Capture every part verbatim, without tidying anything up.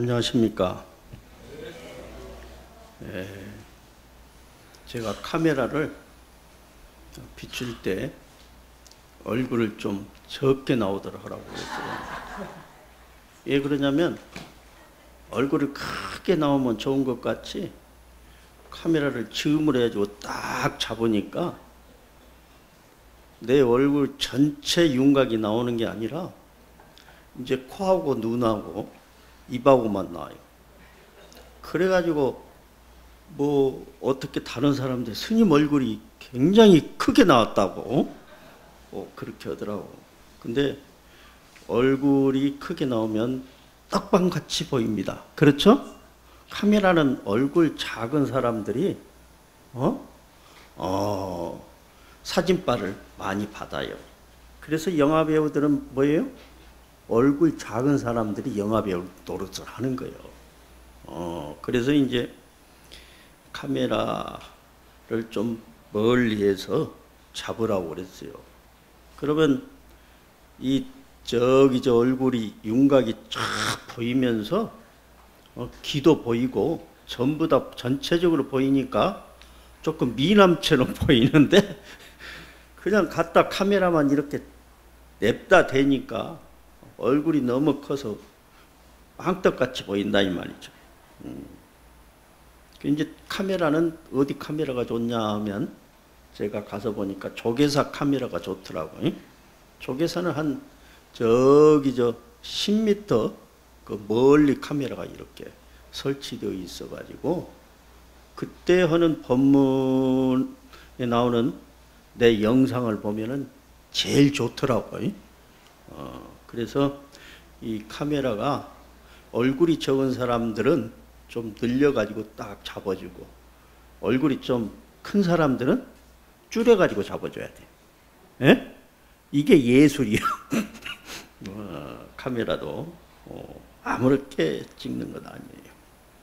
안녕하십니까. 예, 제가 카메라를 비출 때 얼굴을 좀 적게 나오도록 하라고 그랬어요. 왜 그러냐면 얼굴이 크게 나오면 좋은 것 같이 카메라를 줌을 해가지고 딱 잡으니까 내 얼굴 전체 윤곽이 나오는 게 아니라 이제 코하고 눈하고 입하고만 나와요. 그래가지고 뭐 어떻게 다른 사람들 스님 얼굴이 굉장히 크게 나왔다고 어, 그렇게 하더라고. 근데 얼굴이 크게 나오면 떡방같이 보입니다. 그렇죠? 카메라는 얼굴 작은 사람들이 어? 어, 사진빨을 많이 받아요. 그래서 영화 배우들은 뭐예요? 얼굴 작은 사람들이 영화 배우 노릇을 하는 거예요. 어, 그래서 이제 카메라를 좀 멀리해서 잡으라고 그랬어요. 그러면 이 저기 저 얼굴이 윤곽이 쫙 보이면서 어, 귀도 보이고 전부 다 전체적으로 보이니까 조금 미남처럼 보이는데 그냥 갖다 카메라만 이렇게 냅다 대니까 얼굴이 너무 커서 황떡같이 보인다 이 말이죠. 음. 이제 카메라는 어디 카메라가 좋냐 하면 제가 가서 보니까 조계사 카메라가 좋더라고요. 조계사는 한 저기 저 십 미터 그 멀리 카메라가 이렇게 설치되어 있어 가지고 그때 하는 법문에 나오는 내 영상을 보면은 제일 좋더라고요. 어, 그래서 이 카메라가 얼굴이 적은 사람들은 좀 늘려가지고 딱 잡아주고 얼굴이 좀 큰 사람들은 줄여가지고 잡아줘야 돼. 예? 이게 예술이야. 어, 카메라도 어, 아무렇게 찍는 것 아니에요.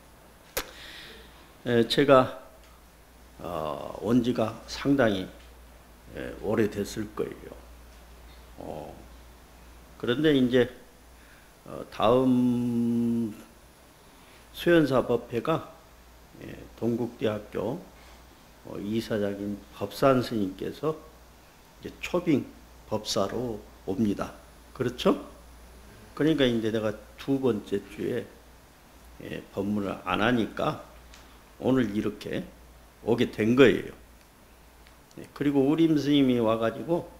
에, 제가 어, 온 지가 상당히 에, 오래됐을 거예요. 어, 그런데 이제 어, 다음 수연사 법회가 예, 동국대학교 어, 이사장인 법산 스님께서 이제 초빙 법사로 옵니다. 그렇죠? 그러니까 이제 내가 두 번째 주에 예, 법문을 안 하니까 오늘 이렇게 오게 된 거예요. 예, 그리고 우림 스님이 와가지고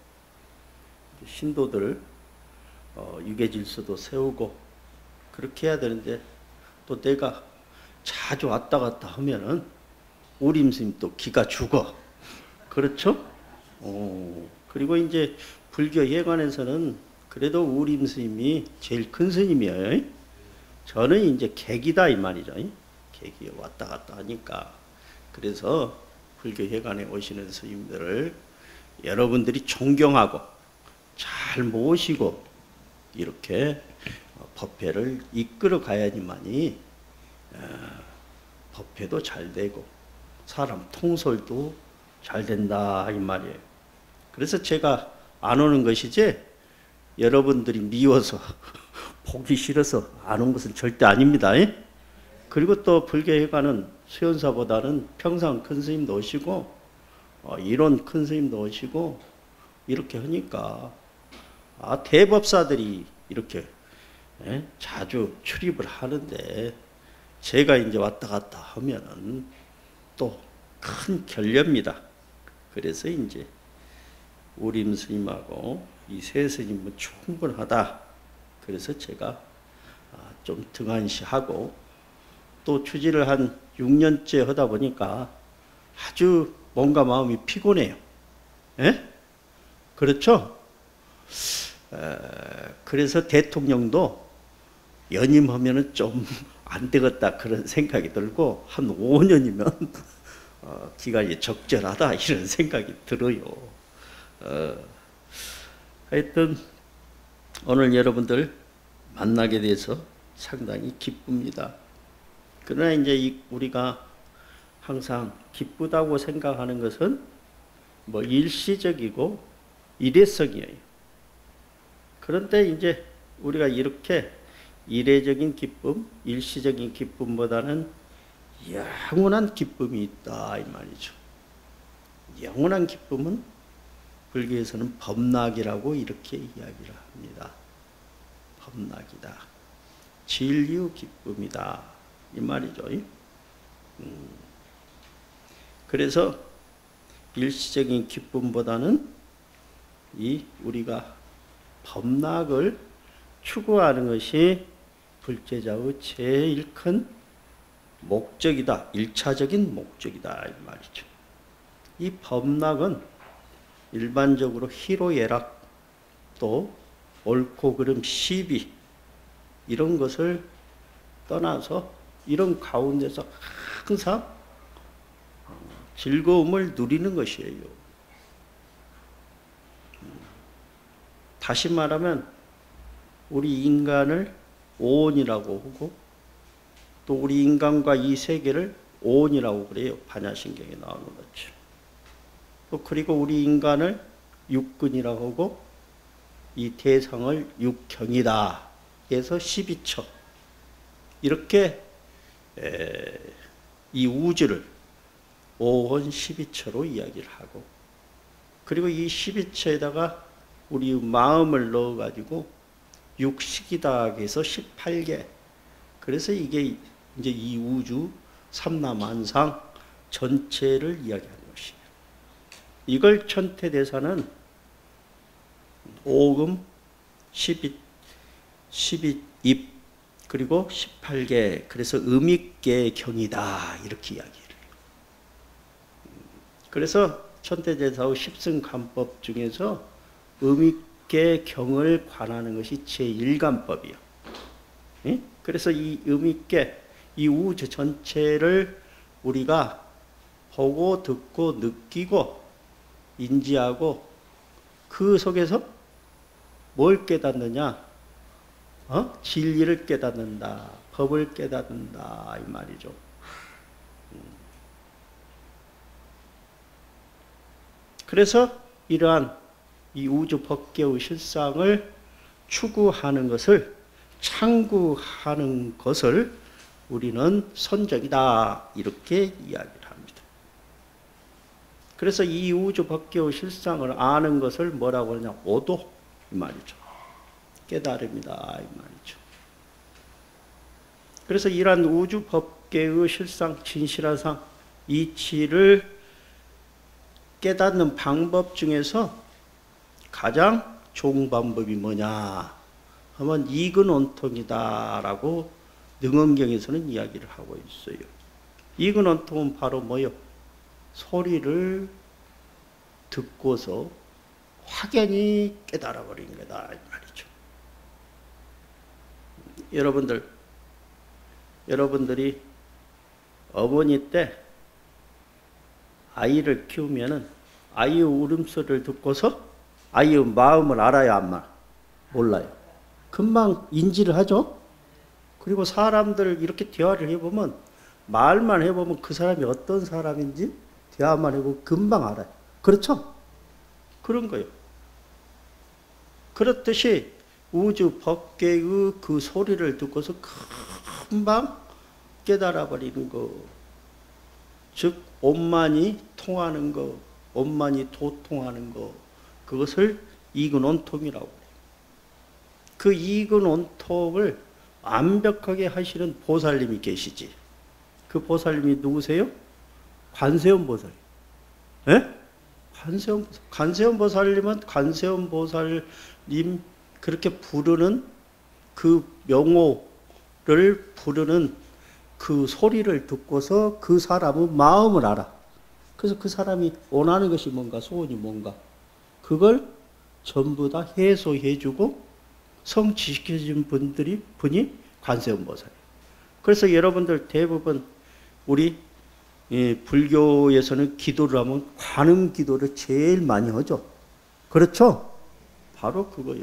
신도들 어, 유계질서도 세우고 그렇게 해야 되는데 또 내가 자주 왔다 갔다 하면은 우림 스님 또 기가 죽어. 그렇죠? 어, 그리고 이제 불교 예관에서는 그래도 우림 스님이 제일 큰 스님이에요. 저는 이제 객이다 이 말이죠. 객이 왔다 갔다 하니까. 그래서 불교 예관에 오시는 스님들을 여러분들이 존경하고 잘 모시고 이렇게 법회를 이끌어 가야지만이 법회도 잘 되고 사람 통솔도 잘 된다 이 말이에요. 그래서 제가 안 오는 것이지 여러분들이 미워서 보기 싫어서 안 온 것은 절대 아닙니다. 그리고 또 불교회관은 수연사보다는 평상 큰 스님도 오시고 이론 큰 스님도 오시고 이렇게 하니까 아, 대법사들이 이렇게 예? 자주 출입을 하는데 제가 이제 왔다 갔다 하면은 또 큰 결례입니다. 그래서 이제 우림 스님하고 이 세 스님은 충분하다. 그래서 제가 좀 등한시하고 또 추지를 한 육 년째 하다 보니까 아주 뭔가 마음이 피곤해요. 예? 그렇죠? 에, 그래서 대통령도 연임하면은 좀 안 되겠다 그런 생각이 들고 한 오 년이면 어, 기간이 적절하다 이런 생각이 들어요. 어, 하여튼 오늘 여러분들 만나게 돼서 상당히 기쁩니다. 그러나 이제 이 우리가 항상 기쁘다고 생각하는 것은 뭐 일시적이고 일회성이에요. 그런데 이제 우리가 이렇게 이례적인 기쁨, 일시적인 기쁨보다는 영원한 기쁨이 있다 이 말이죠. 영원한 기쁨은 불교에서는 법락이라고 이렇게 이야기를 합니다. 법락이다. 진류 기쁨이다 이 말이죠. 음. 그래서 일시적인 기쁨보다는 이 우리가 법락을 추구하는 것이 불제자의 제일 큰 목적이다. 일차적인 목적이다 이 말이죠. 이 법락은 일반적으로 희로애락 또 옳고 그름 시비 이런 것을 떠나서 이런 가운데서 항상 즐거움을 누리는 것이에요. 다시 말하면 우리 인간을 오온이라고 하고 또 우리 인간과 이 세계를 오온이라고 그래요. 반야신경에 나오는 것처럼. 또 그리고 우리 인간을 육근이라고 하고 이 대상을 육경이다 해서 십이처 이렇게 에, 이 우주를 오온 십이처로 이야기를 하고 그리고 이 십이처에다가 우리 마음을 넣어가지고 육식이다 해서 십팔 개 그래서 이게 이제 이 우주 삼라만상 전체를 이야기하는 것이에요. 이걸 천태대사는 오금, 십이, 십이입 그리고 십팔 개 그래서 음익계 경이다 이렇게 이야기해요. 그래서 천태대사의 십승관법 중에서 음익계 경을 관하는 것이 제일 간법이요. 예? 그래서 이 음익계, 이 우주 전체를 우리가 보고 듣고 느끼고 인지하고 그 속에서 뭘 깨닫느냐? 어? 진리를 깨닫는다. 법을 깨닫는다. 이 말이죠. 그래서 이러한 이 우주 법계의 실상을 추구하는 것을 창구하는 것을 우리는 선정이다 이렇게 이야기를 합니다. 그래서 이 우주 법계의 실상을 아는 것을 뭐라고 하느냐? 오도 이 말이죠. 깨달음이다 이 말이죠. 그래서 이러한 우주 법계의 실상 진실화상 이치를 깨닫는 방법 중에서 가장 좋은 방법이 뭐냐 하면 이근원통이다라고 능언경에서는 이야기를 하고 있어요. 이근원통은 바로 뭐요? 소리를 듣고서 확연히 깨달아 버린 거다 이 말이죠. 여러분들 여러분들이 어머니 때 아이를 키우면은 아이의 울음소리를 듣고서 아이의 마음을 알아야 안 말? 몰라요. 금방 인지를 하죠. 그리고 사람들 이렇게 대화를 해보면 말만 해보면 그 사람이 어떤 사람인지 대화만 해보면 금방 알아요. 그렇죠? 그런 거예요. 그렇듯이 우주 법계의 그 소리를 듣고서 금방 깨달아 버리는 거. 즉 온만이 통하는 거, 온만이 도통하는 거, 그것을 이근온통이라고 해요. 그 이근온통을 완벽하게 하시는 보살님이 계시지. 그 보살님이 누구세요? 관세음 보살. 예? 관세음 보살. 관세음 보살님은 관세음 보살님 그렇게 부르는 그 명호를 부르는 그 소리를 듣고서 그 사람의 마음을 알아. 그래서 그 사람이 원하는 것이 뭔가, 소원이 뭔가, 그걸 전부 다 해소해주고 성취시켜준 분들이, 분이 관세음보살이에요. 그래서 여러분들 대부분 우리 예, 불교에서는 기도를 하면 관음 기도를 제일 많이 하죠. 그렇죠? 바로 그거요.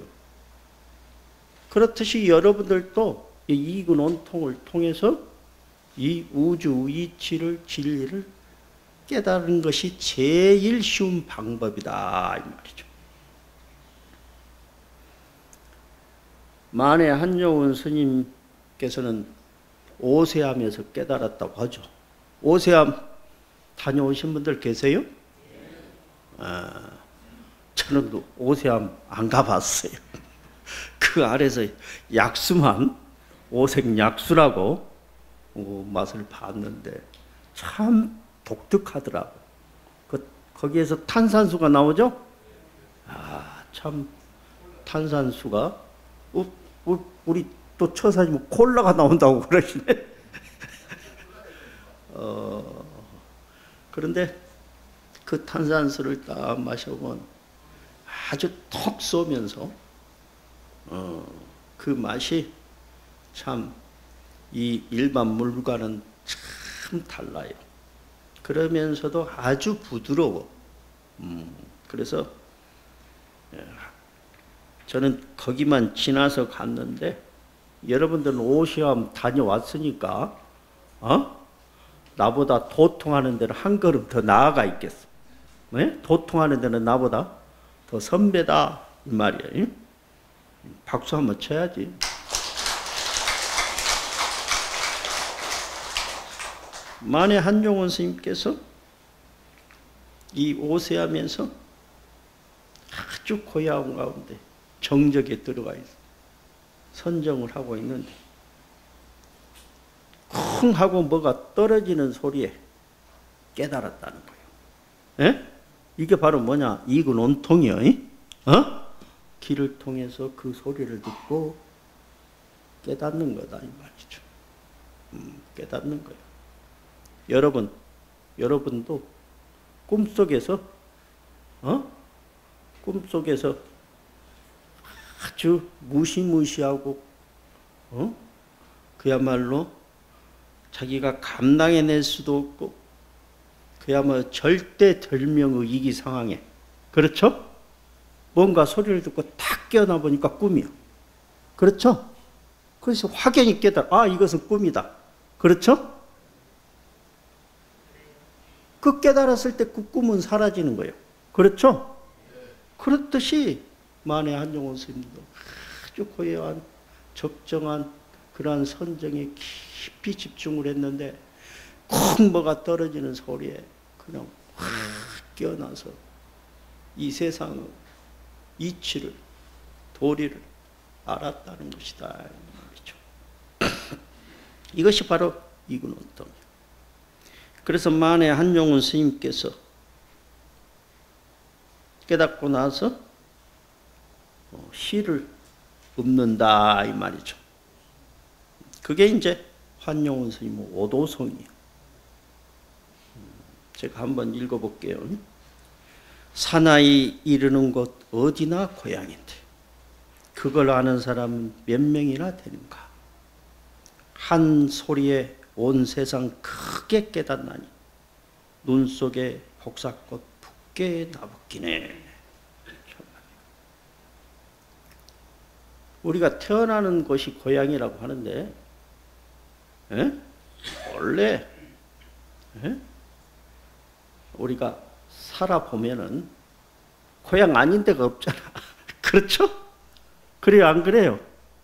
그렇듯이 여러분들도 이 이근원통을 통해서 이 우주 이치를 진리를 깨달은 것이 제일 쉬운 방법이다 이 말이죠. 만해 한용운 스님께서는 오세암에서 깨달았다고 하죠. 오세암 다녀오신 분들 계세요? 아, 저는 오세암 안 가봤어요. 그 아래서 약수만 오색약수라고 맛을 봤는데 참 독특하더라고. 그 거기에서 탄산수가 나오죠? 아, 참 탄산수가 우, 우, 우리 또 처사님 콜라가 나온다고 그러시네. 어, 그런데 그 탄산수를 딱 마셔보면 아주 턱 쏘면서 어, 그 맛이 참 이 일반 물과는 참 달라요. 그러면서도 아주 부드러워. 음, 그래서 저는 거기만 지나서 갔는데 여러분들은 오시암 다녀왔으니까 어? 나보다 도통하는 데는 한 걸음 더 나아가 있겠어. 네? 도통하는 데는 나보다 더 선배다 이 말이에요. 박수 한번 쳐야지. 만해 한용운 스님께서 이 오세암에서 아주 고야한 가운데 정적에 들어가 있어 선정을 하고 있는데 쿵 하고 뭐가 떨어지는 소리에 깨달았다는 거예요. 에? 이게 바로 뭐냐? 이근 온통이요. 어? 귀를 통해서 그 소리를 듣고 깨닫는 거다 이 말이죠. 음, 깨닫는 거예요. 여러분, 여러분도 꿈속에서 어? 꿈속에서 아주 무시무시하고 어? 그야말로 자기가 감당해낼 수도 없고 그야말로 절대절명의 위기 상황에 그렇죠? 뭔가 소리를 듣고 탁 깨어나 보니까 꿈이요. 그렇죠? 그래서 확연히 깨달아. 아, 이것은 꿈이다. 그렇죠? 그 깨달았을 때 그 꿈은 사라지는 거예요. 그렇죠? 그렇듯이 만해 한용운 스님도 아주 고요한 적정한 그러한 선정에 깊이 집중을 했는데 쿵 뭐가 떨어지는 소리에 그냥 확 깨어나서 이 세상의 이치를 도리를 알았다는 것이다 이 말이죠. 이것이 바로 이근원통이에요. 그래서 만해 한용운 스님께서 깨닫고 나서 시를 읊는다 이 말이죠. 그게 이제 한용운 스님의 오도성이에요. 제가 한번 읽어볼게요. 사나이 이르는 곳 어디나 고향인데 그걸 아는 사람은 몇 명이나 되는가. 한 소리에 온 세상 크게 깨닫나니 눈 속에 복사꽃 붓게 나붙기네. 우리가 태어나는 곳이 고향이라고 하는데 에? 원래 에? 우리가 살아보면은 고향 아닌 데가 없잖아. 그렇죠? 그래요 안 그래요?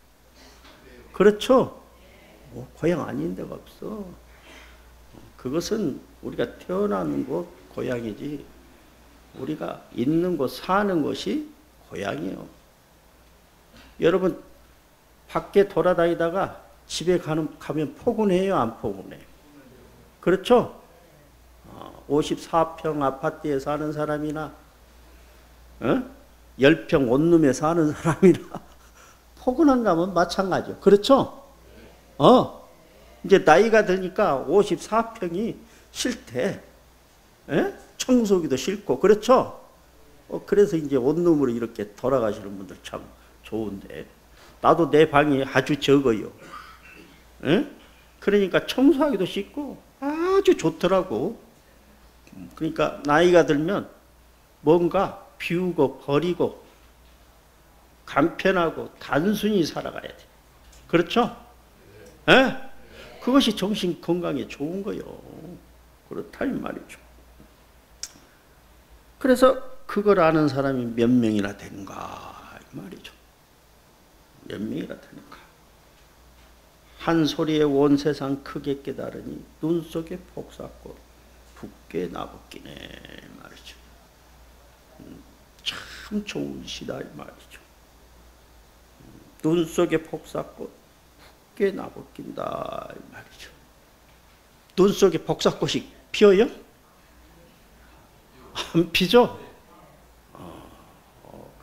그렇죠? 뭐 고향 아닌 데가 없어. 그것은 우리가 태어나는 곳 고향이지 우리가 있는 곳 사는 곳이 고향이에요. 여러분 밖에 돌아다니다가 집에 가는, 가면 포근해요 안 포근해요? 그렇죠? 오십사 평 아파트에 사는 사람이나 어? 십 평 원룸에 사는 사람이나 포근한 감은 마찬가지죠. 그렇죠? 어, 이제 나이가 드니까 오십사 평이 싫대. 에? 청소기도 싫고 그렇죠? 어, 그래서 이제 원룸으로 이렇게 돌아가시는 분들 참 좋은데 나도 내 방이 아주 적어요. 에? 그러니까 청소하기도 쉽고 아주 좋더라고. 그러니까 나이가 들면 뭔가 비우고 버리고 간편하고 단순히 살아가야 돼. 그렇죠? 에? 그것이 정신 건강에 좋은 거요. 그렇다 이 말이죠. 그래서 그걸 아는 사람이 몇 명이나 되는가 이 말이죠. 연명이 그렇다니까. 한 소리에 온 세상 크게 깨달으니 눈 속에 폭삭고 붓게 나붓기네 말이죠. 음, 참 좋은 시다 이 말이죠. 음, 눈 속에 폭삭고 붓게 나붓긴다 이 말이죠. 눈 속에 폭삭꽃이 피어요? 안 피죠? 어, 어,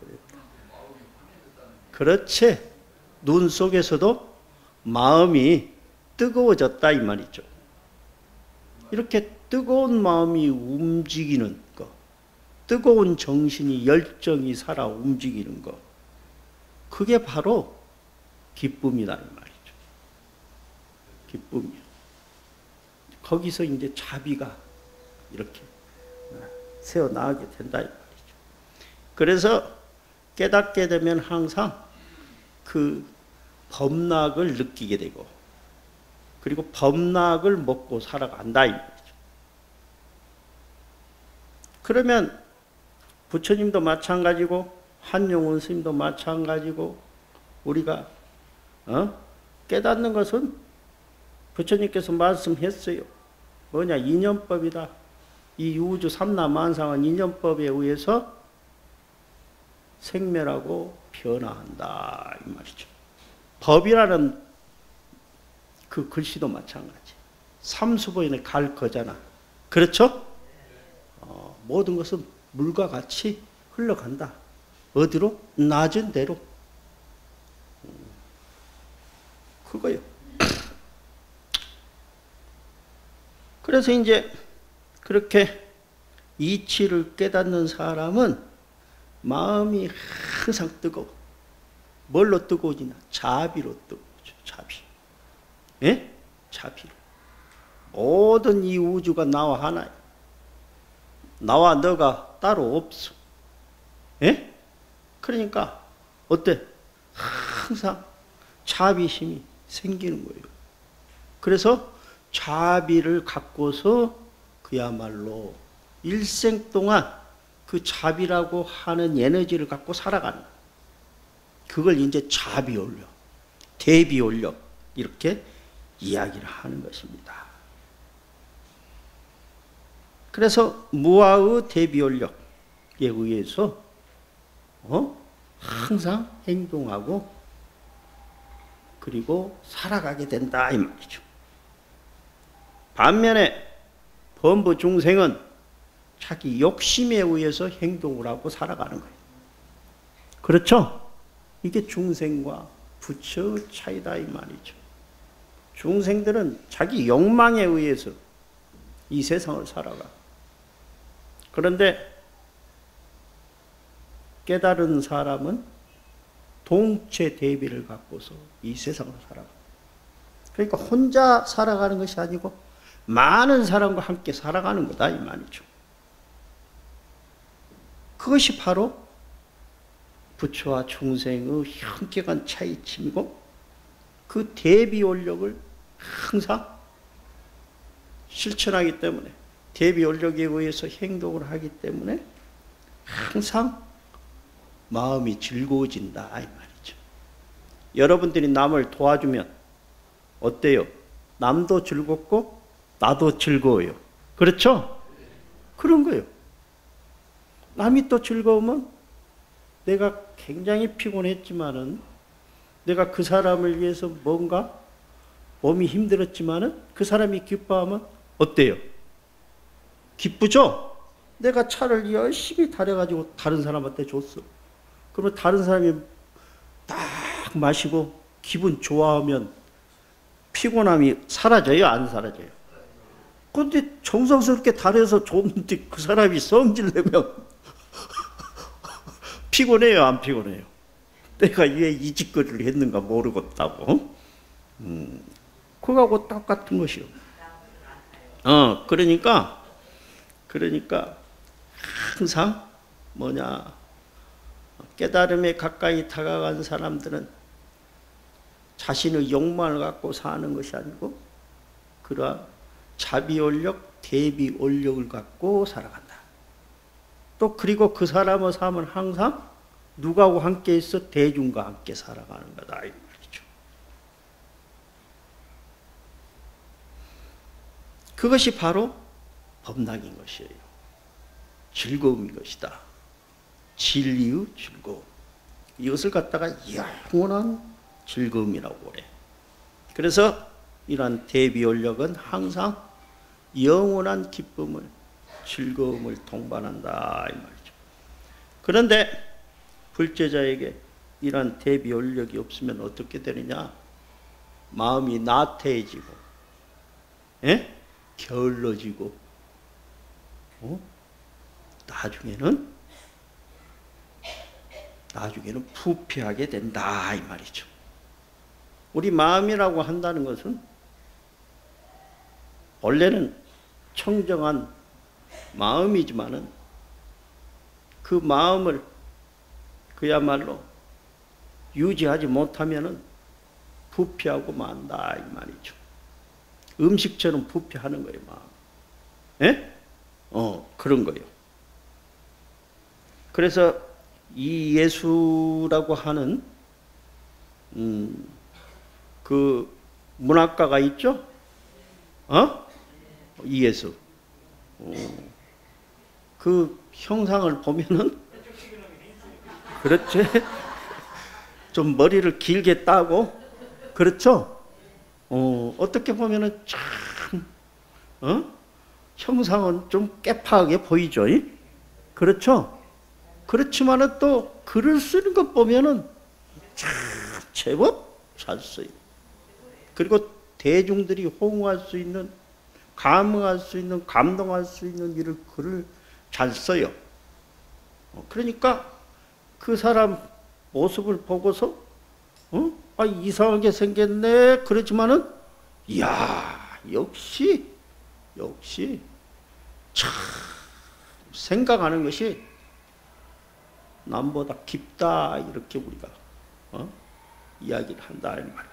그렇지. 눈 속에서도 마음이 뜨거워졌다 이 말이죠. 이렇게 뜨거운 마음이 움직이는 거, 뜨거운 정신이 열정이 살아 움직이는 거, 그게 바로 기쁨이다 이 말이죠. 기쁨이요. 거기서 이제 자비가 이렇게 새어 나가게 된다 이 말이죠. 그래서 깨닫게 되면 항상 그 범락을 느끼게 되고, 그리고 범락을 먹고 살아간다 이 말이죠. 그러면 부처님도 마찬가지고 한용운 스님도 마찬가지고 우리가 어? 깨닫는 것은 부처님께서 말씀했어요. 뭐냐? 인연법이다. 이 우주 삼라만상은 인연법에 의해서 생멸하고 변화한다 이 말이죠. 법이라는 그 글씨도 마찬가지. 삼수보인의 갈 거잖아. 그렇죠? 어, 모든 것은 물과 같이 흘러간다. 어디로? 낮은 대로. 그거요. 그래서 이제 그렇게 이치를 깨닫는 사람은 마음이 항상 뜨거워. 뭘로 뜨거워지나? 자비로 뜨거워져. 자비. 예? 자비로. 모든 이 우주가 나와 하나야. 나와 너가 따로 없어. 예? 그러니까 어때? 항상 자비심이 생기는 거예요. 그래서 자비를 갖고서 그야말로 일생 동안 그 자비라고 하는 에너지를 갖고 살아가는 거예요. 그걸 이제 자비원력, 대비원력 이렇게 이야기를 하는 것입니다. 그래서 무아의 대비원력에 의해서 어? 항상 행동하고 그리고 살아가게 된다 이 말이죠. 반면에 범부 중생은 자기 욕심에 의해서 행동을 하고 살아가는 거예요. 그렇죠? 이게 중생과 부처의 차이다 이 말이죠. 중생들은 자기 욕망에 의해서 이 세상을 살아가. 그런데 깨달은 사람은 동체 대비를 갖고서 이 세상을 살아가. 그러니까 혼자 살아가는 것이 아니고 많은 사람과 함께 살아가는 거다 이 말이죠. 그것이 바로 부처와 중생의 현격한 차이침이고, 그 대비 원력을 항상 실천하기 때문에, 대비 원력에 의해서 행동을 하기 때문에 항상 마음이 즐거워진다 이 말이죠. 여러분들이 남을 도와주면 어때요? 남도 즐겁고 나도 즐거워요. 그렇죠? 그런 거예요. 남이 또 즐거우면 내가 굉장히 피곤했지만은, 내가 그 사람을 위해서 뭔가 몸이 힘들었지만은 그 사람이 기뻐하면 어때요? 기쁘죠? 내가 차를 열심히 달여가지고 다른 사람한테 줬어. 그러면 다른 사람이 딱 마시고 기분 좋아하면 피곤함이 사라져요? 안 사라져요? 그런데 정성스럽게 달여서 줬는데 그 사람이 성질내면 피곤해요? 안 피곤해요? 내가 왜 이 짓거리를 했는가 모르겠다고. 음, 그거하고 똑같은 것이요. 어, 그러니까, 그러니까 항상 뭐냐, 깨달음에 가까이 다가간 사람들은 자신의 욕망을 갖고 사는 것이 아니고 그러한 자비원력, 대비원력을 갖고 살아간다. 또 그리고 그 사람의 삶은 항상 누구하고 함께 있어? 대중과 함께 살아가는 거다 이 말이죠. 그것이 바로 법락인 것이에요. 즐거움인 것이다. 진리의 즐거움. 이것을 갖다가 영원한 즐거움이라고 그래. 그래서 이러한 대비원력은 항상 영원한 기쁨을, 즐거움을 동반한다 이 말이죠. 그런데 불제자에게 이러한 대비원력이 없으면 어떻게 되느냐? 마음이 나태해지고, 예? 게을러지고, 어? 나중에는 나중에는 부패하게 된다 이 말이죠. 우리 마음이라고 한다는 것은 원래는 청정한 마음이지만은 그 마음을 그야말로 유지하지 못하면은 부패하고 만다 이 말이죠. 음식처럼 부패하는 거예요, 마음. 예? 어, 그런 거예요. 그래서 이 예수라고 하는 음, 그 문학가가 있죠? 어? 이 예수. 어. 그 형상을 보면은 그렇지? 좀 머리를 길게 따고 그렇죠? 어, 어떻게 보면은 참 어? 형상은 좀 깨파하게 보이죠? 그렇죠? 그렇지만은 또 글을 쓰는 것 보면은 참 제법 잘 써요. 그리고 대중들이 호응할 수 있는, 감흥할 수 있는, 감동할 수 있는 이런 글을 잘 써요. 그러니까 그 사람 모습을 보고서 어? 아, 이상하게 생겼네. 그렇지만은 이야, 역시 역시 참 생각하는 것이 남보다 깊다 이렇게 우리가 어? 이야기를 한다 이 말이에요.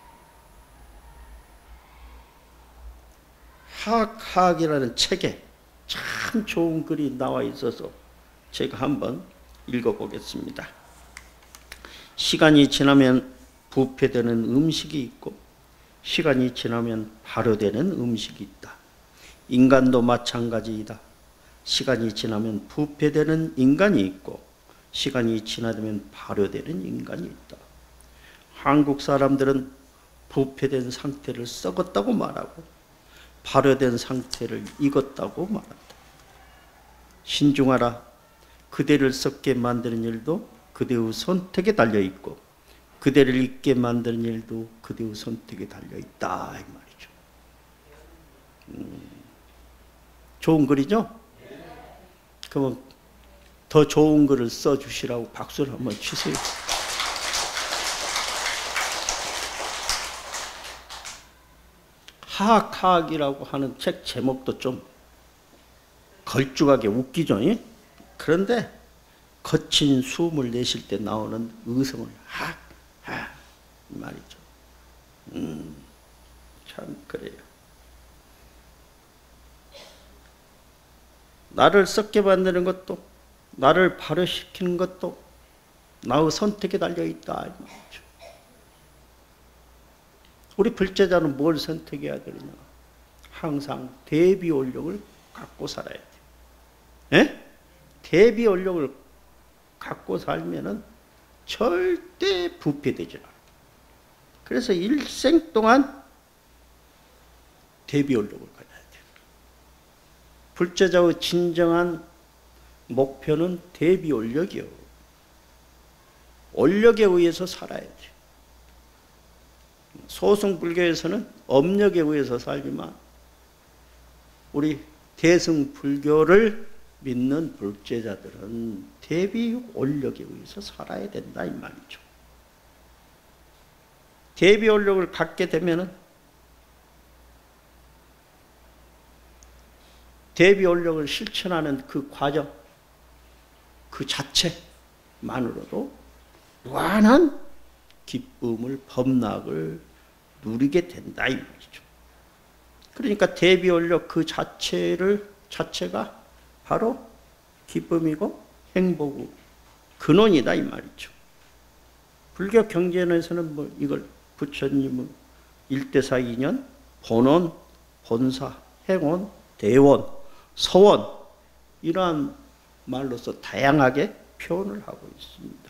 하학하학이라는 책에 참 좋은 글이 나와 있어서 제가 한번 읽어보겠습니다. 시간이 지나면 부패되는 음식이 있고 시간이 지나면 발효되는 음식이 있다. 인간도 마찬가지이다. 시간이 지나면 부패되는 인간이 있고 시간이 지나면 발효되는 인간이 있다. 한국 사람들은 부패된 상태를 썩었다고 말하고 발효된 상태를 익었다고 말한다. 신중하라. 그대를 썩게 만드는 일도 그대의 선택에 달려있고 그대를 잊게 만드는 일도 그대의 선택에 달려있다 이 말이죠. 음, 좋은 글이죠? 그러면 더 좋은 글을 써주시라고 박수를 한번 치세요. 하학하학이라고 하는 책 제목도 좀 걸쭉하게 웃기죠? 그런데 거친 숨을 내쉴 때 나오는 의성을 하, 하 말이죠. 음, 참 그래요. 나를 썩게 만드는 것도 나를 발효시키는 것도 나의 선택에 달려있다. 우리 불제자는 뭘 선택해야 되느냐? 항상 대비원력을 갖고 살아야 돼. 예? 대비원력을 갖고 살면은 절대 부패되지 않아. 그래서 일생 동안 대비원력을 가져야 돼. 불제자의 진정한 목표는 대비원력이요. 원력에 의해서 살아야 돼. 소승불교에서는 업력에 의해서 살지만 우리 대승불교를 믿는 불제자들은 대비원력에 의해서 살아야 된다 이 말이죠. 대비원력을 갖게 되면은 대비원력을 실천하는 그 과정 그 자체만으로도 무한한 기쁨을 법락을 누리게 된다 이 말이죠. 그러니까 대비원력 그 자체를 자체가 바로 기쁨이고 행복이고 근원이다 이 말이죠. 불교 경전에서는 뭐 이걸 부처님은 일대사인연, 본원, 본사, 행원, 대원, 서원 이러한 말로서 다양하게 표현을 하고 있습니다.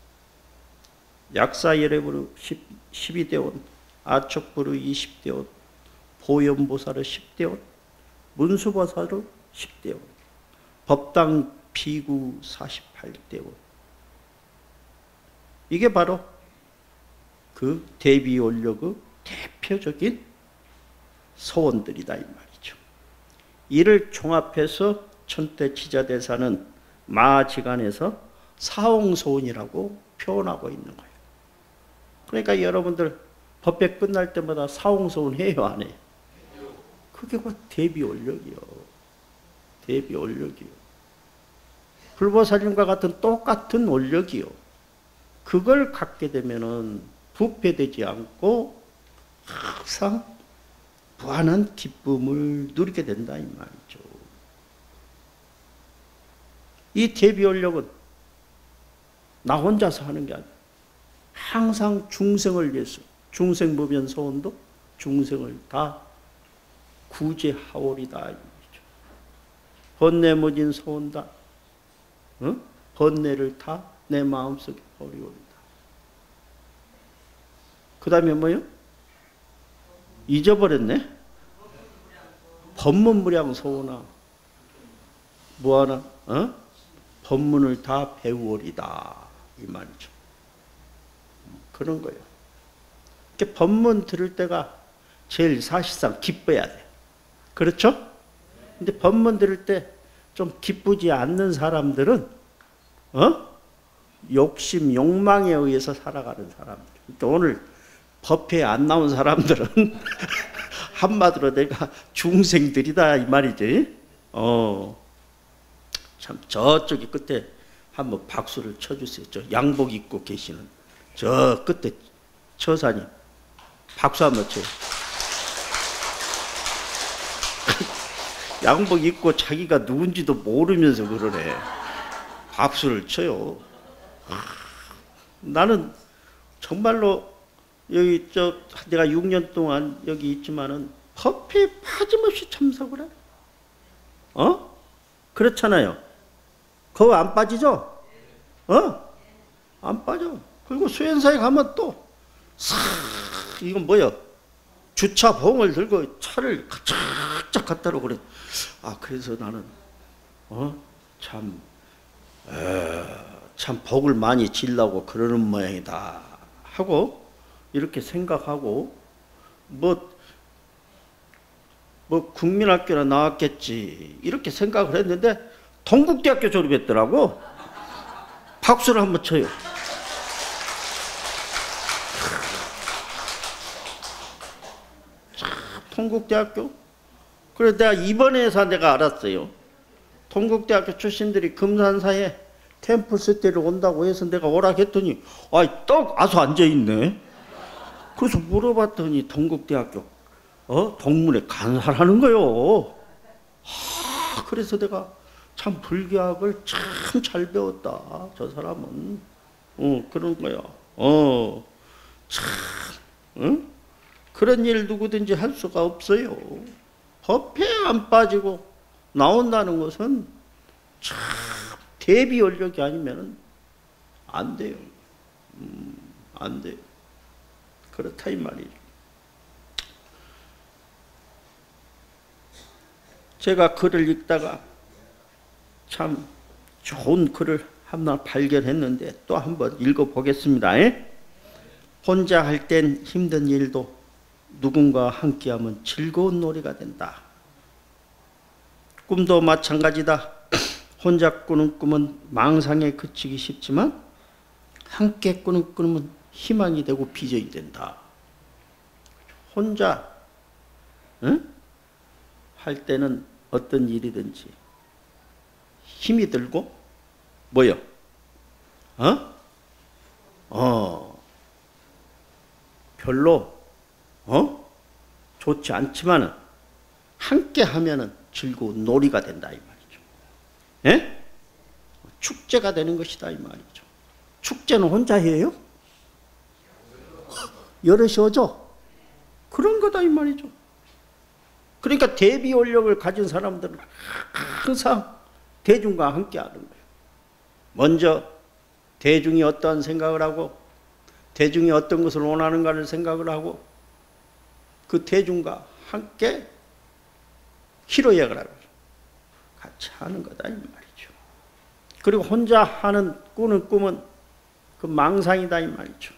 약사예례부르 십이 대원, 아척부르 이십 대원, 보현보살의 십 대원, 문수보살의 십 대원, 법당 비구 사십팔 대원. 이게 바로 그 대비원력의 대표적인 서원들이다 이 말이죠. 이를 종합해서 천태지자대사는 마지간에서 사홍소원이라고 표현하고 있는 거예요. 그러니까 여러분들 법회 끝날 때마다 사홍소원 해요 안 해요? 그게 뭐 대비원력이요. 대비원력이요. 불보살님과 같은 똑같은 원력이요. 그걸 갖게 되면은 부패되지 않고 항상 무한한 기쁨을 누리게 된다 이 말이죠. 이 대비원력은 나 혼자서 하는 게 아니야. 항상 중생을 위해서, 중생무변소원도 중생을 다 구제하오리다 이 말이죠. 번뇌무진 소원다. 어? 번뇌를 다 내 마음속에 버리오리다. 그 다음에 뭐요? 잊어버렸네. 법문무량 소원아. 뭐하나? 어? 법문을 다 배우오리다 이 말이죠. 그런 거예요. 이렇게 법문 들을 때가 제일 사실상 기뻐야 돼. 그렇죠? 근데 법문 들을 때 좀 기쁘지 않는 사람들은 어? 욕심, 욕망에 의해서 살아가는 사람들. 그러니까 오늘 법회에 안 나온 사람들은 한마디로 내가 중생들이다 이 말이지. 어, 참 저쪽이 끝에 한번 박수를 쳐주세요. 저 양복 입고 계시는 저 끝에 처사님 박수 한번 쳐요. 양복 입고 자기가 누군지도 모르면서 그러네. 박수를 쳐요. 나는 정말로 여기 저 내가 육 년 동안 여기 있지만은 법회에 빠짐없이 참석을 해. 어? 그렇잖아요. 그거 안 빠지죠? 어? 안 빠져. 그리고 수행사에 가면 또 싹 이건 뭐야? 주차 봉을 들고 차를 착착 갖다 놓고 그래. 아 그래서 나는 어? 참 에, 참 복을 많이 질라고 그러는 모양이다 하고 이렇게 생각하고 뭐, 뭐 국민학교나 나왔겠지 이렇게 생각을 했는데 동국대학교 졸업했더라고. 박수를 한번 쳐요. 동국대학교? 그래 내가 이번에서 내가 알았어요. 동국대학교 출신들이 금산사에 템플스테이를 온다고 해서 내가 오락했더니 아이 떡 와서 앉아있네. 그래서 물어봤더니 동국대학교 어? 동문회 간사라는 거요. 하, 그래서 내가 참 불교학을 참 잘 배웠다. 저 사람은 어, 그런 거야. 어, 참 응? 그런 일 누구든지 할 수가 없어요. 법회에 안 빠지고 나온다는 것은 참 대비원력이 아니면 안 돼요. 음, 안 돼요. 그렇다 이 말이죠. 제가 글을 읽다가 참 좋은 글을 하나 발견했는데 또 한번 읽어보겠습니다. 혼자 할 땐 힘든 일도 누군가와 함께하면 즐거운 놀이가 된다. 꿈도 마찬가지다. 혼자 꾸는 꿈은 망상에 그치기 쉽지만 함께 꾸는 꿈은 희망이 되고 비전이 된다. 혼자 응? 할 때는 어떤 일이든지 힘이 들고 뭐요? 어? 어 별로 어? 좋지 않지만은 함께 하면은 즐거운 놀이가 된다 이 말이죠. 예? 축제가 되는 것이다 이 말이죠. 축제는 혼자 해요? 여럿이 오죠? 그런 거다 이 말이죠. 그러니까 대비 원력을 가진 사람들은 항상 대중과 함께 하는 거예요. 먼저 대중이 어떠한 생각을 하고 대중이 어떤 것을 원하는가를 생각을 하고 그 대중과 함께 희로애락을 하고 같이 하는 거다 이 말이죠. 그리고 혼자 하는 꾸는 꿈은 그 망상이다 이 말이죠.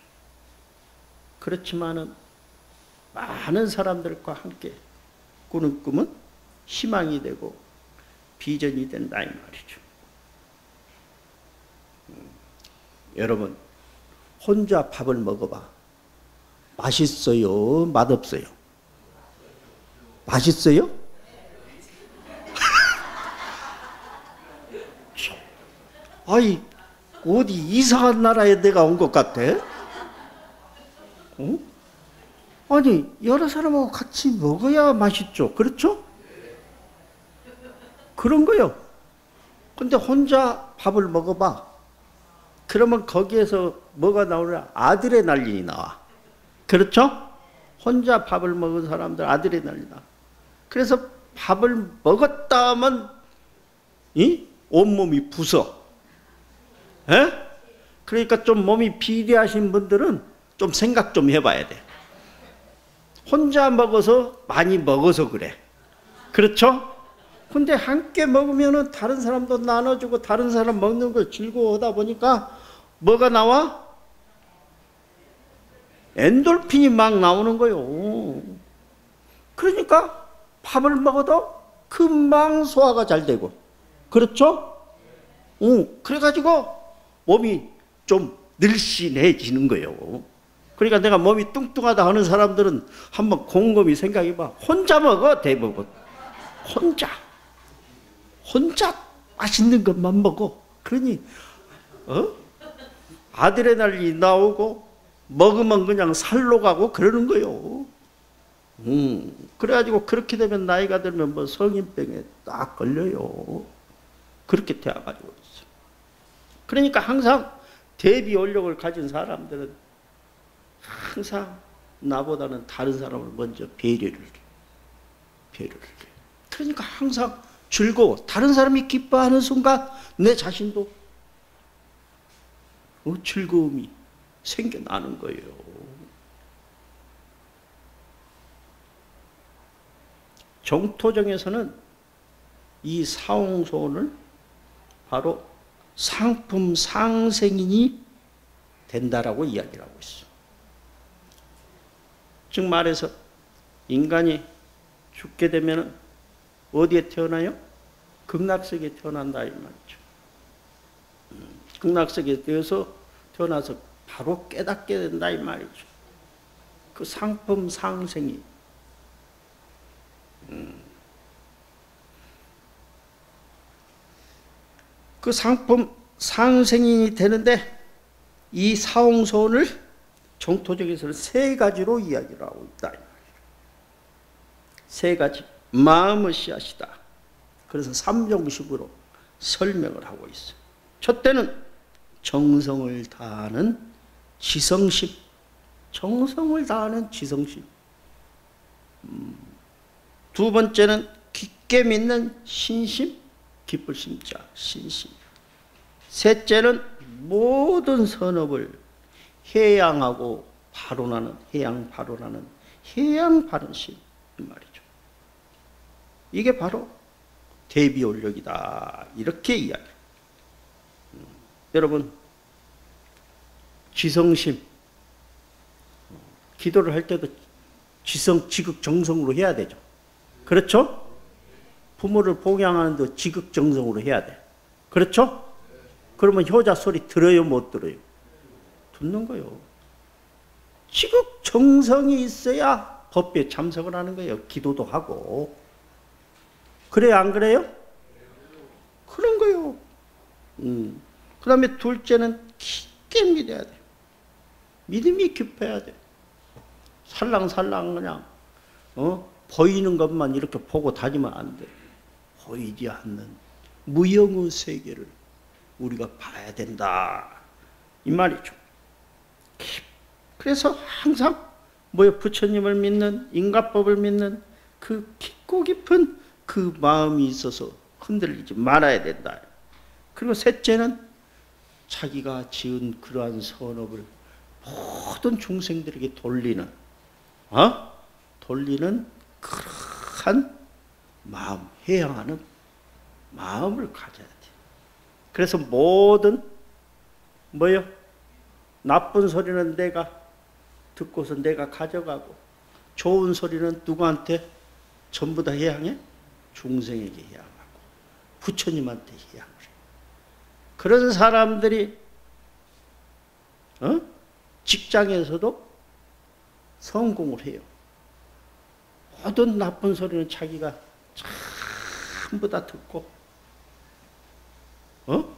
그렇지만은 많은 사람들과 함께 꾸는 꿈은 희망이 되고 비전이 된다 이 말이죠. 음, 여러분 혼자 밥을 먹어봐. 맛있어요? 맛없어요? 맛있어요? 아이 어디 이상한 나라에 내가 온 것 같아? 어? 아니 여러 사람하고 같이 먹어야 맛있죠. 그렇죠? 그런 거요. 근데 혼자 밥을 먹어봐. 그러면 거기에서 뭐가 나오냐? 아드레날린이 나와. 그렇죠? 혼자 밥을 먹은 사람들 아드레날린이 나와. 그래서 밥을 먹었다 하면 이? 온몸이 부서. 에? 그러니까 좀 몸이 비대하신 분들은 좀 생각 좀 해봐야 돼. 혼자 먹어서 많이 먹어서 그래. 그렇죠? 근데 함께 먹으면은 다른 사람도 나눠주고 다른 사람 먹는 걸 즐거워하다 보니까 뭐가 나와? 엔돌핀이 막 나오는 거요. 그러니까 밥을 먹어도 금방 소화가 잘 되고. 그렇죠? 응. 그래가지고 몸이 좀 늘씬해지는 거예요. 그러니까 내가 몸이 뚱뚱하다 하는 사람들은 한번 곰곰이 생각해봐. 혼자 먹어 대부분. 혼자. 혼자 맛있는 것만 먹어. 그러니 어? 아드레날린이 나오고 먹으면 그냥 살로 가고 그러는 거예요. 음. 그래가지고 그렇게 되면 나이가 들면 뭐 성인병에 딱 걸려요. 그렇게 되어가지고 있어. 그러니까 항상 대비 원력을 가진 사람들은 항상 나보다는 다른 사람을 먼저 배려를 해. 배려를 해. 그러니까 항상 즐거워. 다른 사람이 기뻐하는 순간 내 자신도 어, 즐거움이 생겨나는 거예요. 정토정에서는 이 사홍소원을 바로 상품 상생인이 된다라고 이야기를 하고 있어. 즉 말해서 인간이 죽게 되면 어디에 태어나요? 극락세계에 태어난다 이 말이죠. 극락세계에 되어서 태어나서 바로 깨닫게 된다 이 말이죠. 그 상품 상생이 음. 그 상품 상생인이 되는데 이 사홍소원을 정토적에서는 세 가지로 이야기를 하고 있다. 세 가지. 마음의 씨앗이다. 그래서 삼정식으로 설명을 하고 있어요. 첫째는 정성을 다하는 지성심. 정성을 다하는 지성심. 음. 두 번째는 깊게 믿는 신심. 기쁠 심자 신심. 셋째는 모든 선업을 해양하고 발언하는 해양 발언하는 해양 발언심 이 말이죠. 이게 바로 대비원력이다 이렇게 이야기. 음, 여러분 지성심 기도를 할 때도 지성 지극정성으로 해야 되죠. 그렇죠? 부모를 봉양하는데 지극정성으로 해야 돼. 그렇죠? 그러면 효자 소리 들어요 못 들어요? 듣는 거예요. 지극정성이 있어야 법회에 참석을 하는 거예요. 기도도 하고. 그래요 안 그래요? 그런 거예요. 음. 그 다음에 둘째는 깊게 믿어야 돼. 믿음이 깊어야 돼. 살랑살랑 그냥 어? 보이는 것만 이렇게 보고 다니면 안 돼. 보이지 않는 무형의 세계를 우리가 봐야 된다 이 말이죠. 그래서 항상 뭐요? 부처님을 믿는, 인과법을 믿는 그 깊고 깊은 그 마음이 있어서 흔들리지 말아야 된다. 그리고 셋째는 자기가 지은 그러한 선업을 모든 중생들에게 돌리는, 어? 돌리는 그러한 마음, 해양하는 마음을 가져야 돼. 그래서 모든 뭐요? 나쁜 소리는 내가 듣고서 내가 가져가고, 좋은 소리는 누구한테 전부 다 해양해? 중생에게 해양하고 부처님한테 해양을 해. 그런 사람들이 어? 직장에서도 성공을 해요. 모든 나쁜 소리는 자기가 전부 다 듣고, 어?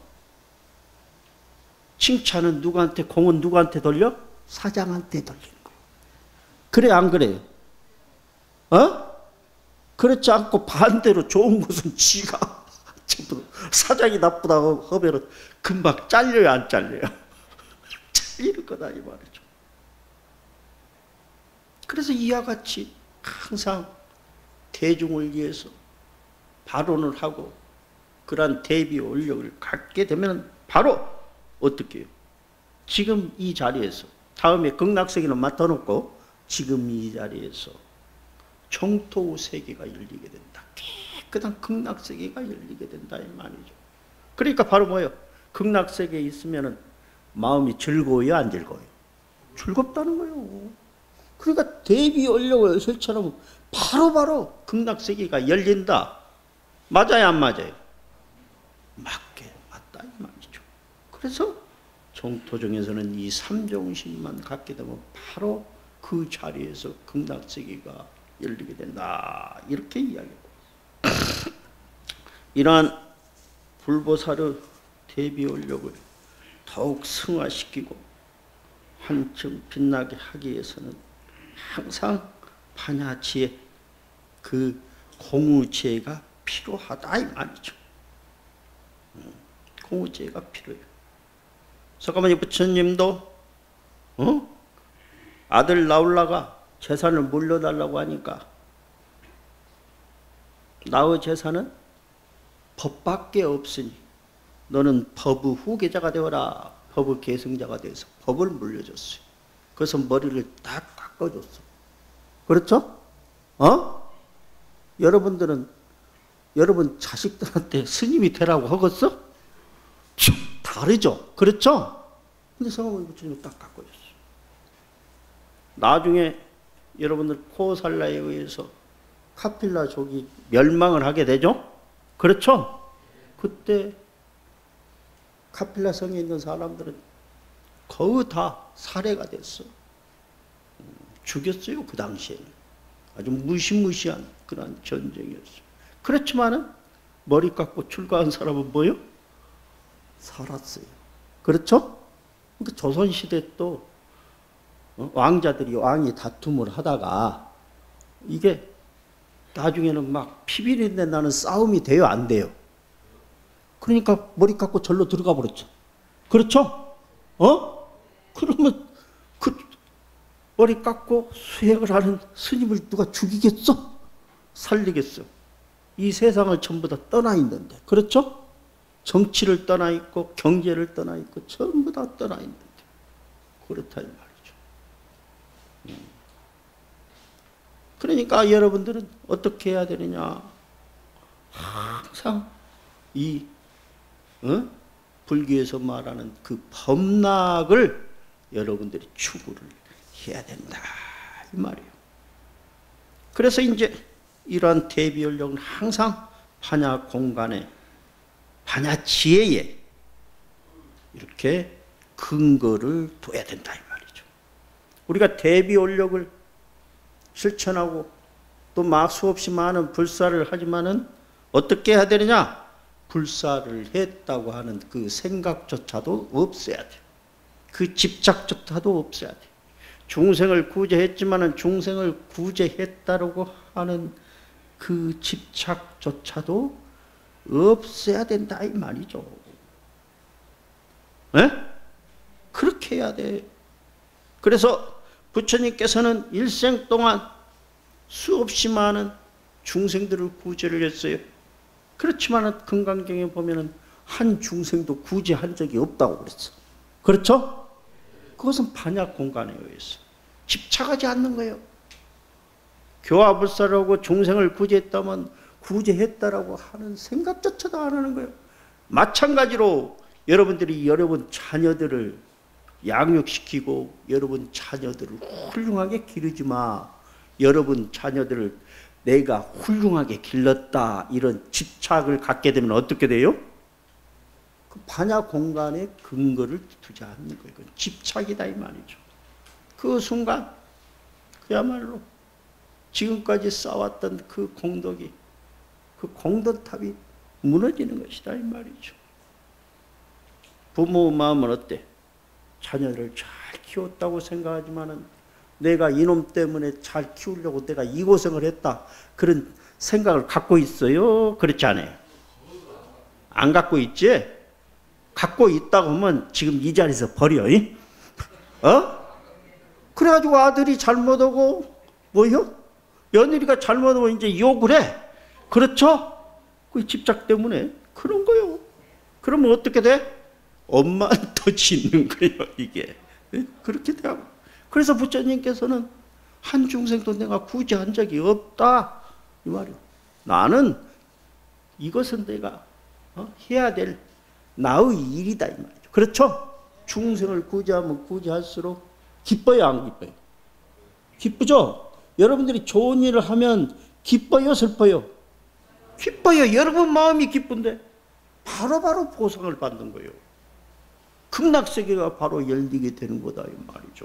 칭찬은 누구한테, 공은 누구한테 돌려? 사장한테 돌리는 거예요. 그래 안 그래요? 어? 그렇지 않고 반대로 좋은 것은 지가 전부 사장이 나쁘다고 하면 금방 잘려요, 안 잘려요? 잘리는 거다 이 말이죠. 그래서 이와 같이 항상 대중을 위해서 발언을 하고 그러한 대비 원력을 갖게 되면 바로 어떻게 해요? 지금 이 자리에서, 다음에 극락세계는 맡아놓고 지금 이 자리에서 청토 세계가 열리게 된다. 깨끗한 극락세계가 열리게 된다 이 말이죠. 그러니까 바로 뭐예요? 극락세계에 있으면 마음이 즐거워요, 안 즐거워요? 즐겁다는 거예요. 그러니까 대비 원력을 설치하면 바로바로 극락세계가 열린다. 맞아요, 안 맞아요? 맞게 맞다 이 말이죠. 그래서 정토정에서는 이 삼종신만 갖게 되면 바로 그 자리에서 극락세계가 열리게 된다. 이렇게 이야기합니다. 이러한 불보살의 대비 원력을 더욱 승화시키고 한층 빛나게 하기 위해서는 항상 반야지혜, 그 공의지혜가 필요하다 이 말이죠. 공의지혜가 필요해요. 석가모니 부처님도 어? 아들 나올라가 재산을 물려달라고 하니까 나의 재산은 법밖에 없으니 너는 법의 후계자가 되어라. 법의 계승자가 되어서 법을 물려줬어요. 그래서 머리를 딱 깎아줬어. 그렇죠? 어? 여러분들은 여러분 자식들한테 스님이 되라고 하겠어? 좀 다르죠? 그렇죠? 근데 석가모니 부처님은 딱 깎아줬어. 나중에 여러분들 코살라에 의해서 카필라족이 멸망을 하게 되죠? 그렇죠? 그때 카필라 성에 있는 사람들은 거의 다 살해가 됐어. 죽였어요, 그 당시에는. 아주 무시무시한 그런 전쟁이었어요. 그렇지만은 머리 깎고 출가한 사람은 뭐요? 살았어요. 그렇죠? 그러니까 조선시대 또 왕자들이 왕이 다툼을 하다가 이게 나중에는 막 피비린내 나는 싸움이 돼요, 안 돼요? 그러니까 머리 깎고 절로 들어가 버렸죠. 그렇죠? 어? 그러면 그 머리 깎고 수행을 하는 스님을 누가 죽이겠어? 살리겠어? 이 세상을 전부 다 떠나 있는데, 그렇죠? 정치를 떠나 있고 경제를 떠나 있고 전부 다 떠나 있는데 그렇다 이 말이죠. 그러니까 여러분들은 어떻게 해야 되느냐? 항상 이 어? 불교에서 말하는 그 법락을 여러분들이 추구를 해야 된다 이 말이에요. 그래서 이제 이러한 대비원력은 항상 반야 공간에, 반야 지혜에 이렇게 근거를 둬야 된다 이 말이죠. 우리가 대비원력을 실천하고 또 막 수없이 많은 불사를 하지만은 어떻게 해야 되느냐? 불사를 했다고 하는 그 생각조차도 없어야 돼. 그 집착조차도 없어야 돼. 중생을 구제했지만은 중생을 구제했다고 하는 그 집착조차도 없어야 된다 이 말이죠. 에? 그렇게 해야 돼. 그래서 부처님께서는 일생 동안 수없이 많은 중생들을 구제를 했어요. 그렇지만 금강경에 보면은 한 중생도 구제한 적이 없다고 그랬어. 그렇죠? 그것은 반약 공간에 의해서 집착하지 않는 거예요. 교화불사라고 중생을 구제했다면 구제했다라고 하는 생각조차도 안 하는 거예요. 마찬가지로 여러분들이 여러분 자녀들을 양육시키고 여러분 자녀들을 훌륭하게 기르지 마. 여러분 자녀들을 내가 훌륭하게 길렀다. 이런 집착을 갖게 되면 어떻게 돼요? 그 반야 공간에 근거를 두지 않는 거예요. 그건 집착이다 이 말이죠. 그 순간 그야말로 지금까지 쌓았던 그 공덕이 그 공덕탑이 무너지는 것이다 이 말이죠. 부모 마음은 어때? 자녀를 잘 키웠다고 생각하지만은 내가 이놈 때문에 잘 키우려고 내가 이 고생을 했다. 그런 생각을 갖고 있어요? 그렇지 않아요? 안 갖고 있지? 갖고 있다고 하면 지금 이 자리에서 버려. 이? 어? 그래가지고 아들이 잘못하고 뭐요? 며느리가 잘못하고 이제 욕을 해. 그렇죠? 그 집착 때문에 그런 거요. 그러면 어떻게 돼? 엄마는 더 짓는 거예요, 이게. 그렇게 돼요. 그래서 부처님께서는 한 중생도 내가 구제한 적이 없다. 이 말이요. 나는 이것은 내가 어? 해야 될 나의 일이다. 이 말이죠. 그렇죠? 중생을 구제하면 구제할수록 기뻐요, 안 기뻐요? 기쁘죠? 여러분들이 좋은 일을 하면 기뻐요, 슬퍼요? 기뻐요. 여러분 마음이 기쁜데 바로바로 보상을 받는 거예요. 극락세계가 바로 열리게 되는 거다 이 말이죠.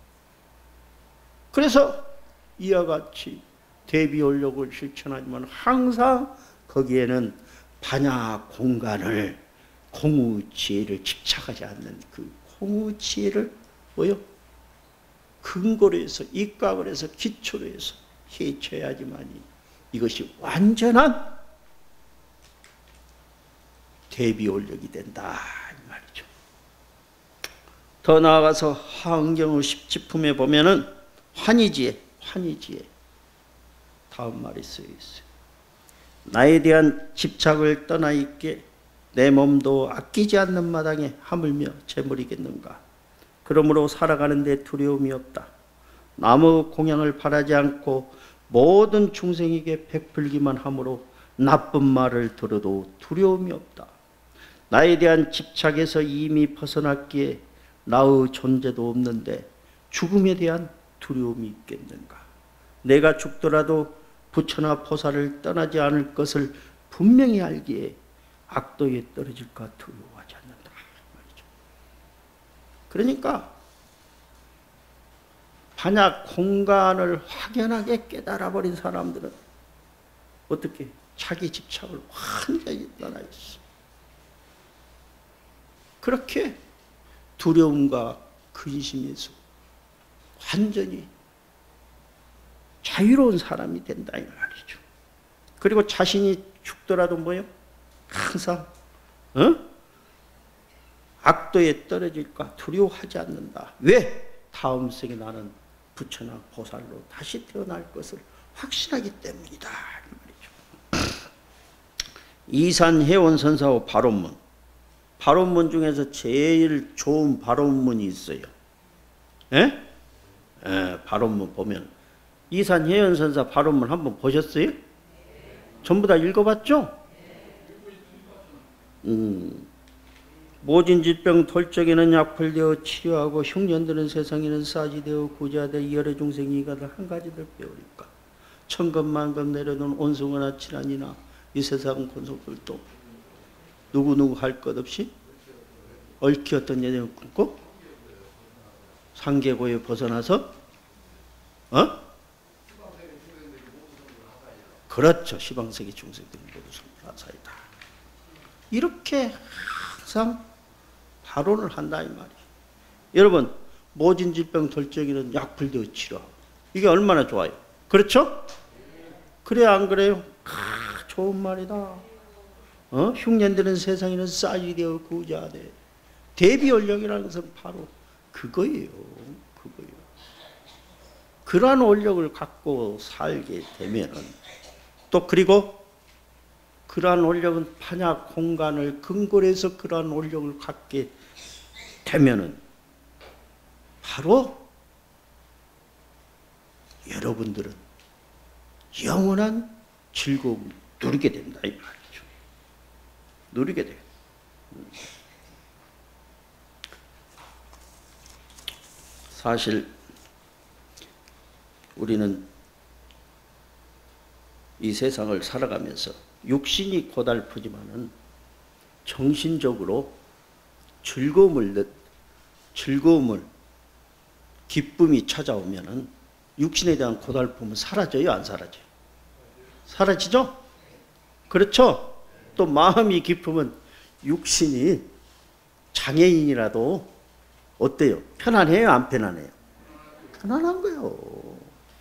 그래서 이와 같이 대비원력을 실천하지만 항상 거기에는 반야 공간을 공우지혜를 집착하지 않는 그 공우지혜를 뭐요? 근거로 해서 입각을 해서 기초로 해서 해쳐야지만이 이것이 완전한 대비원력이 된다 이 말이죠. 더 나아가서 하은경의 십지품에 보면은 환희지혜, 환희지혜 다음 말이 쓰여 있어요. 나에 대한 집착을 떠나 있게 내 몸도 아끼지 않는 마당에 하물며 재물이겠는가. 그러므로 살아가는 데 두려움이 없다. 남의 공양을 바라지 않고 모든 중생에게 베풀기만 하므로 나쁜 말을 들어도 두려움이 없다. 나에 대한 집착에서 이미 벗어났기에 나의 존재도 없는데 죽음에 대한 두려움이 있겠는가. 내가 죽더라도 부처나 보살을 떠나지 않을 것을 분명히 알기에 악도에 떨어질까 두려워하지 않는다 말이죠. 그러니까 반야 공간을 확연하게 깨달아버린 사람들은 어떻게 자기 집착을 완전히 떠나 있어. 그렇게 두려움과 근심에서 완전히 자유로운 사람이 된다 이 말이죠. 그리고 자신이 죽더라도 뭐요? 항상 어? 악도에 떨어질까 두려워하지 않는다. 왜? 다음 생에 나는 부처나 보살로 다시 태어날 것을 확신하기 때문이다 이 말이죠. 이산해원선사호 발원문. 발원문 중에서 제일 좋은 발원문이 있어요. 예? 예, 발원문 보면 이산해원선사 발원문 한번 보셨어요? 전부 다 읽어봤죠? 음, 모진 질병 털적에는 약불되어 치료하고 흉년드는 세상에는 싸지되어 구제하되 여러 중생이 가들 한 가지들 배우니까 천금만금 내려놓은 온승이나 질환이나 이 세상 권속들도 누구누구 할 것 없이 얽히었던 예정을 끊고 상계고에 벗어나서 어? 그렇죠. 시방세계 중생들은 모두 성불하사이다. 이렇게 항상 발언을 한다 이 말이에요. 여러분 모진 질병 덜적이는 약불되어 치료하고 이게 얼마나 좋아요. 그렇죠? 그래 안 그래요? 아, 좋은 말이다. 어? 흉년들은 세상에는 쌀이 되어 구제하되 대비 원력이라는 것은 바로 그거예요. 그거예요. 그러한 원력을 갖고 살게 되면은 또 그리고 그러한 원력은 판약 공간을 근거로 해서 그러한 원력을 갖게 되면은 바로 여러분들은 영원한 즐거움을 누리게 된다 이 말이죠. 누리게 돼요. 사실 우리는 이 세상을 살아가면서 육신이 고달프지만은 정신적으로 즐거움을 즐거움을 기쁨이 찾아오면은 육신에 대한 고달픔은 사라져요, 안 사라져요? 사라지죠? 그렇죠? 또 마음이 기쁘면 육신이 장애인이라도 어때요? 편안해요, 안 편안해요? 편안한 거예요.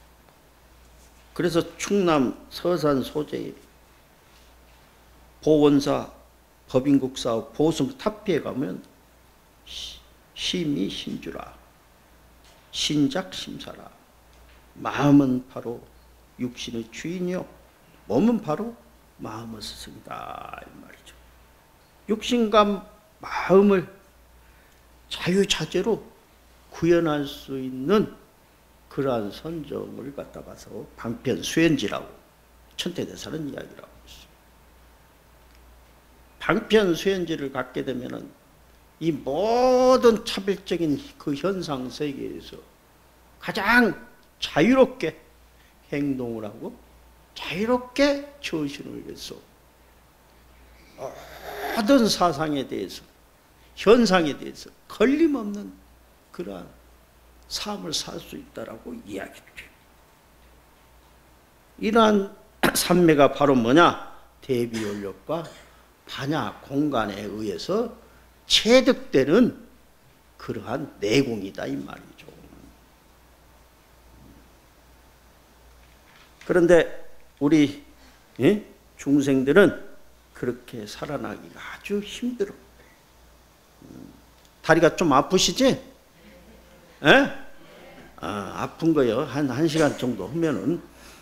그래서 충남 서산 소재에 보건사, 법인국사, 보성 탑피에 가면 심이 신주라, 신작 심사라. 마음은 바로 육신의 주인이요, 몸은 바로 마음의 스승이다 이 말이죠. 육신과 마음을 자유자재로 구현할 수 있는 그러한 선정을 갖다가서 방편수연지라고 천태대사는 이야기를 하고 있어요. 방편수연지를 갖게 되면은 이 모든 차별적인 그 현상 세계에서 가장 자유롭게 행동을 하고 자유롭게 처신을 해서 모든 사상에 대해서 현상에 대해서 걸림없는 그러한 삶을 살 수 있다라고 이야기를 해요. 이러한 삼매가 바로 뭐냐? 대비원력과 반야 공간에 의해서 체득되는 그러한 내공이다 이 말이죠. 그런데 우리 예? 중생들은 그렇게 살아나기가 아주 힘들어. 다리가 좀 아프시지? 예? 아, 아픈 거요. 한, 한 시간 정도 하면은.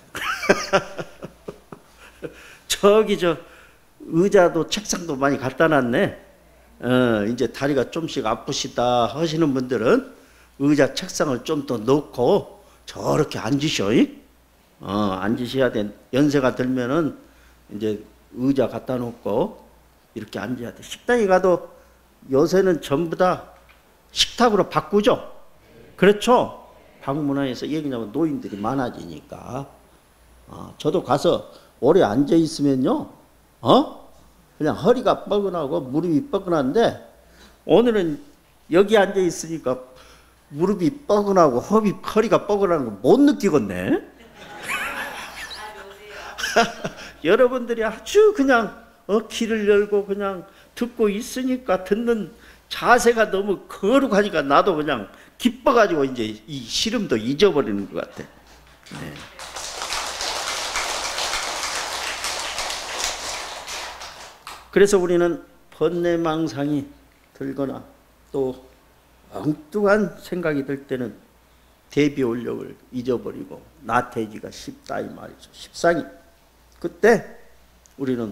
저기 저 의자도 책상도 많이 갖다 놨네. 어, 이제 다리가 좀씩 아프시다 하시는 분들은 의자 책상을 좀 더 넣고 저렇게 앉으셔. 어, 앉으셔야 돼. 연세가 들면은 이제 의자 갖다 놓고 이렇게 앉아야 돼. 식당에 가도 요새는 전부 다 식탁으로 바꾸죠? 그렇죠? 방문화에서 얘기냐면 노인들이 많아지니까. 어, 저도 가서 오래 앉아 있으면요, 어? 그냥 허리가 뻐근하고 무릎이 뻐근한데 오늘은 여기 앉아 있으니까 무릎이 뻐근하고 허리, 허리가 뻐근한 거 못 느끼겠네? 여러분들이 아주 그냥 어, 귀를 열고 그냥 듣고 있으니까 듣는 자세가 너무 거룩하니까 나도 그냥 기뻐가지고 이제 이 시름도 잊어버리는 것 같아. 네. 그래서 우리는 번뇌망상이 들거나 또 엉뚱한 생각이 들 때는 대비원력을 잊어버리고 나태해지기가 쉽다 이 말이죠. 십상이. 그때 우리는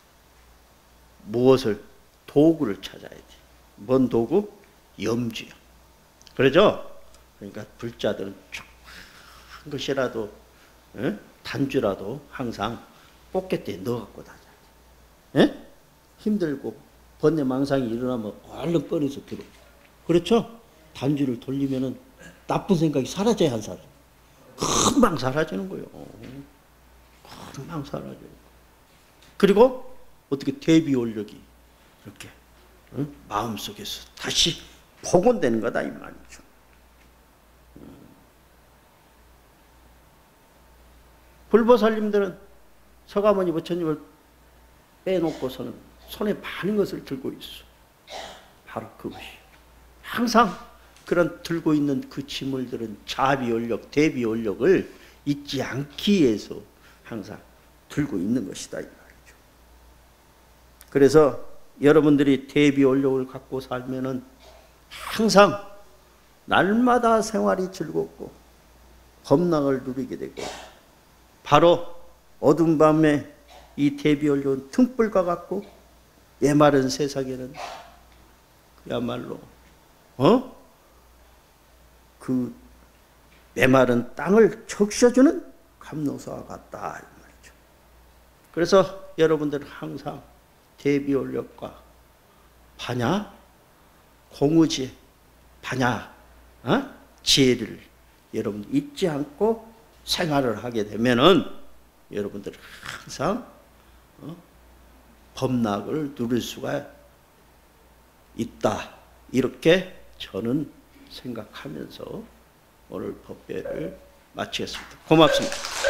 무엇을 도구를 찾아야 돼. 뭔 도구? 염주요. 그러죠? 그러니까 불자들은 한 것이라도 에? 단주라도 항상 포켓에 넣어갖고 다녀. 에? 힘들고 번뇌망상이 일어나면 얼른 꺼내서 들어. 그렇죠? 단주를 돌리면은 나쁜 생각이 사라져야 한 사람. 금방 사라지는 거예요. 금방 사라져요. 그리고 어떻게 대비 원력이 이렇게 응? 마음속에서 다시 복원되는 거다 이 말이죠. 불보살님들은 서가모니 부처님을 빼놓고서는 손에 많은 것을 들고 있어. 바로 그것이. 항상 그런 들고 있는 그 지물들은 자비원력, 대비원력을 잊지 않기 위해서 항상 들고 있는 것이다 이 말이죠. 그래서 여러분들이 대비원력을 갖고 살면은 항상 날마다 생활이 즐겁고 법락을 누리게 되고, 바로 어두운 밤에 이 대비원력은 등불과 같고 메마른 세상에는 그야말로 어? 그 메마른 땅을 적셔주는 감로사와 같다 이 말이죠. 그래서 여러분들 항상 대비원력과 반야 공의지 반야 어? 지혜를 여러분 잊지 않고 생활을 하게 되면은 여러분들 항상 어? 법락을 누릴 수가 있다, 이렇게 저는 생각하면서 오늘 법회를 마치겠습니다. 고맙습니다.